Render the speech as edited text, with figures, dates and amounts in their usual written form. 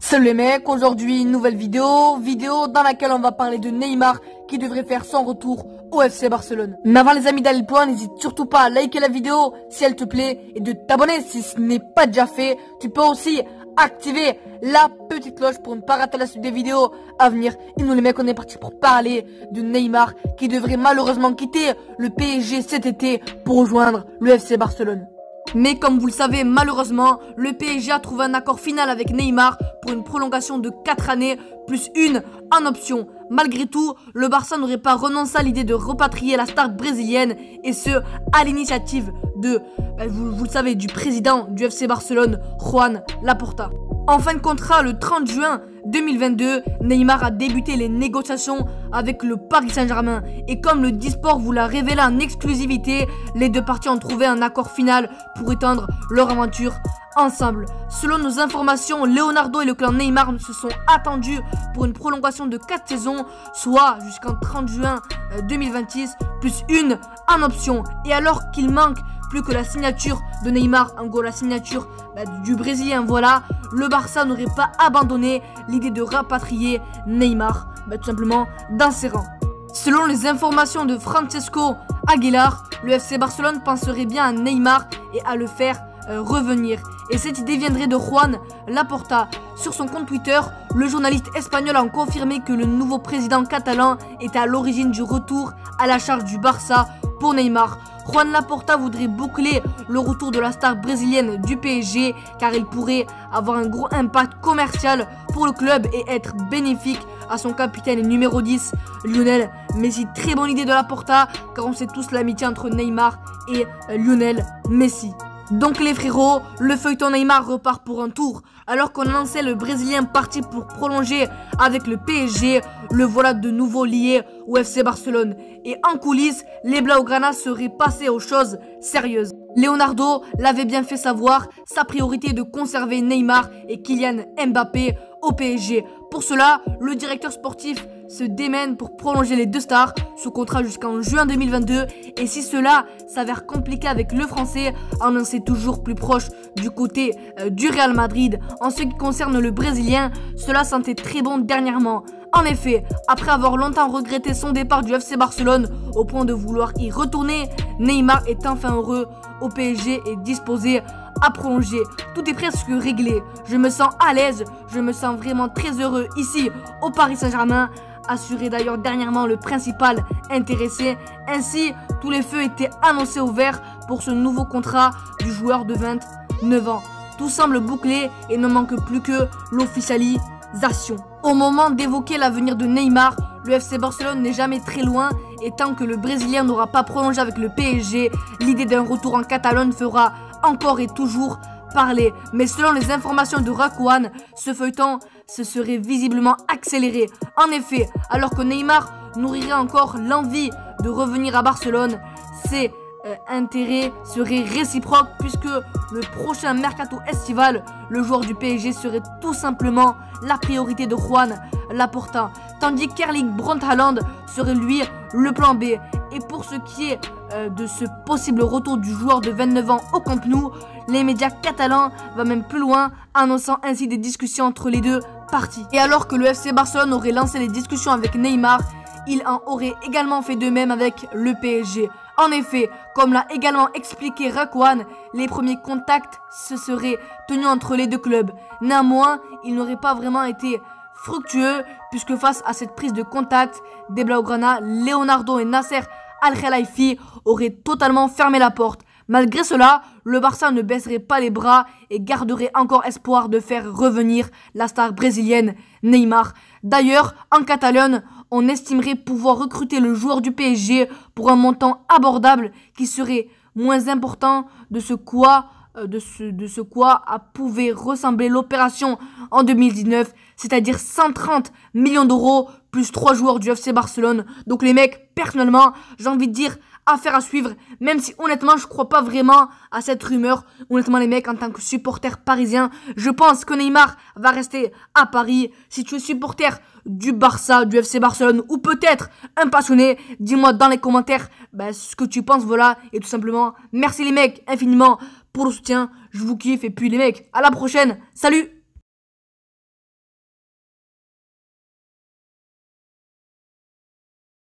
Salut les mecs, aujourd'hui une nouvelle vidéo dans laquelle on va parler de Neymar qui devrait faire son retour au FC Barcelone. Mais avant les amis d'aller le point, n'hésite surtout pas à liker la vidéo si elle te plaît et de t'abonner si ce n'est pas déjà fait. Tu peux aussi activer la petite cloche pour ne pas rater la suite des vidéos à venir. Et nous les mecs, on est parti pour parler de Neymar qui devrait malheureusement quitter le PSG cet été pour rejoindre le FC Barcelone. Mais comme vous le savez, malheureusement, le PSG a trouvé un accord final avec Neymar pour une prolongation de 4 années, plus une en option. Malgré tout, le Barça n'aurait pas renoncé à l'idée de repatrier la star brésilienne, et ce, à l'initiative de, vous le savez, du président du FC Barcelone, Joan Laporta. En fin de contrat, le 30 juin 2022, Neymar a débuté les négociations avec le Paris Saint-Germain. Et comme le Disport vous l'a révélé en exclusivité, les deux parties ont trouvé un accord final pour étendre leur aventure ensemble. Selon nos informations, Leonardo et le clan Neymar se sont attendus pour une prolongation de 4 saisons, soit jusqu'en 30 juin 2026, plus une en option. Et alors qu'il manque plus que la signature de Neymar, en gros la signature du Brésilien, voilà, le Barça n'aurait pas abandonné l'idée de rapatrier Neymar, tout simplement dans ses rangs. Selon les informations de Francesco Aguilar, le FC Barcelone penserait bien à Neymar et à le faire revenir. Et cette idée viendrait de Joan Laporta. Sur son compte Twitter, le journaliste espagnol a confirmé que le nouveau président catalan était à l'origine du retour à la charge du Barça pour Neymar. Joan Laporta voudrait boucler le retour de la star brésilienne du PSG car il pourrait avoir un gros impact commercial pour le club et être bénéfique à son capitaine et numéro 10, Lionel Messi. Très bonne idée de Laporta car on sait tous l'amitié entre Neymar et Lionel Messi. Donc les frérots, le feuilleton Neymar repart pour un tour. Alors qu'on annonçait le Brésilien parti pour prolonger avec le PSG, le voilà de nouveau lié au FC Barcelone. Et en coulisses, les Blaugrana seraient passés aux choses sérieuses. Leonardo l'avait bien fait savoir, sa priorité est de conserver Neymar et Kylian Mbappé au PSG. Pour cela, le directeur sportif se démène pour prolonger les deux stars sous contrat jusqu'en juin 2022. Et si cela s'avère compliqué avec le français, on en sait toujours plus proche du côté du Real Madrid. En ce qui concerne le Brésilien, cela sentait très bon dernièrement. En effet, après avoir longtemps regretté son départ du FC Barcelone au point de vouloir y retourner, Neymar est enfin heureux au PSG et disposé à prolonger. Tout est presque réglé. Je me sens à l'aise, je me sens vraiment très heureux ici au Paris Saint-Germain, assuré d'ailleurs dernièrement le principal intéressé. Ainsi, tous les feux étaient annoncés au vert pour ce nouveau contrat du joueur de 29 ans. Tout semble bouclé et ne manque plus que l'officialisation. Au moment d'évoquer l'avenir de Neymar, le FC Barcelone n'est jamais très loin et tant que le Brésilien n'aura pas prolongé avec le PSG, l'idée d'un retour en Catalogne fera encore et toujours parler. Mais selon les informations de Rakuan, ce feuilleton se serait visiblement accéléré. En effet, alors que Neymar nourrirait encore l'envie de revenir à Barcelone, ses intérêts seraient réciproques puisque le prochain mercato estival, le joueur du PSG serait tout simplement la priorité de Joan Laporta, tandis qu'Erling Braut Haaland serait lui le plan B. Et pour ce qui est de ce possible retour du joueur de 29 ans au Camp Nou, les médias catalans vont même plus loin, annonçant ainsi des discussions entre les deux parties. Et alors que le FC Barcelone aurait lancé les discussions avec Neymar, il en aurait également fait de même avec le PSG. En effet, comme l'a également expliqué Rakuan, les premiers contacts se seraient tenus entre les deux clubs. Néanmoins, ils n'auraient pas vraiment été fructueux puisque face à cette prise de contact des Blaugrana, Leonardo et Nasser Al-Khelaifi auraient totalement fermé la porte. Malgré cela, le Barça ne baisserait pas les bras et garderait encore espoir de faire revenir la star brésilienne Neymar. D'ailleurs, en Catalogne, on estimerait pouvoir recruter le joueur du PSG pour un montant abordable qui serait moins important de ce quoi pouvait ressembler l'opération en 2019, c'est-à-dire 130 millions d'euros plus 3 joueurs du FC Barcelone. Donc les mecs, personnellement, j'ai envie de dire affaire à suivre, même si honnêtement je crois pas vraiment à cette rumeur. Honnêtement les mecs, en tant que supporter parisien, je pense que Neymar va rester à Paris. Si tu es supporter du Barça, du FC Barcelone ou peut-être un passionné, dis-moi dans les commentaires ce que tu penses, voilà. Et tout simplement, merci les mecs infiniment pour le soutien, je vous kiffe et puis les mecs, à la prochaine, salut.